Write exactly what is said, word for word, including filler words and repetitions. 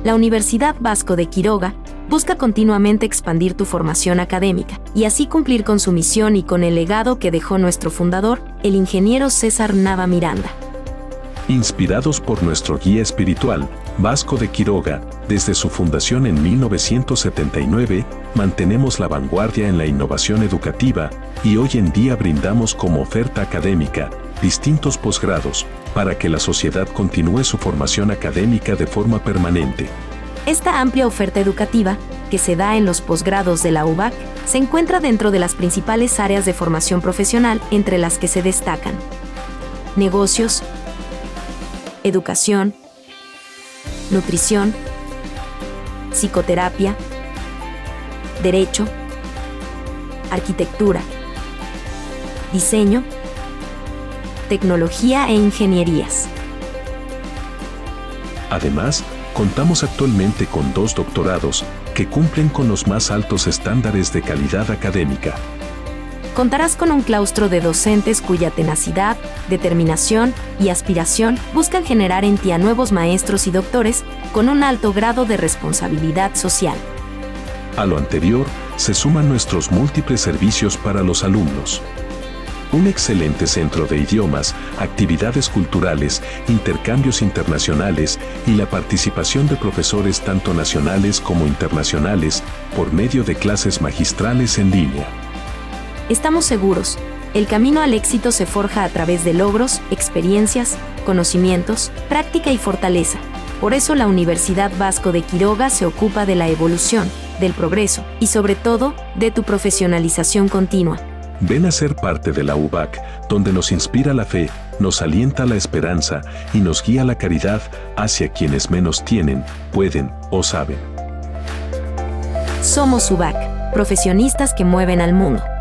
La Universidad Vasco de Quiroga busca continuamente expandir tu formación académica y así cumplir con su misión y con el legado que dejó nuestro fundador, el ingeniero César Nava Miranda. Inspirados por nuestro guía espiritual, Vasco de Quiroga, desde su fundación en mil novecientos setenta y nueve, mantenemos la vanguardia en la innovación educativa y hoy en día brindamos como oferta académica distintos posgrados para que la sociedad continúe su formación académica de forma permanente. Esta amplia oferta educativa, que se da en los posgrados de la U V A C, se encuentra dentro de las principales áreas de formación profesional, entre las que se destacan negocios, educación, nutrición, psicoterapia, derecho, arquitectura, diseño, tecnología e ingenierías. Además, contamos actualmente con dos doctorados que cumplen con los más altos estándares de calidad académica. Contarás con un claustro de docentes cuya tenacidad, determinación y aspiración buscan generar en ti a nuevos maestros y doctores con un alto grado de responsabilidad social. A lo anterior, se suman nuestros múltiples servicios para los alumnos. Un excelente centro de idiomas, actividades culturales, intercambios internacionales y la participación de profesores tanto nacionales como internacionales por medio de clases magistrales en línea. Estamos seguros, el camino al éxito se forja a través de logros, experiencias, conocimientos, práctica y fortaleza. Por eso la Universidad Vasco de Quiroga se ocupa de la evolución, del progreso y sobre todo, de tu profesionalización continua. Ven a ser parte de la U V A C, donde nos inspira la fe, nos alienta la esperanza y nos guía la caridad hacia quienes menos tienen, pueden o saben. Somos U V A C, profesionistas que mueven al mundo.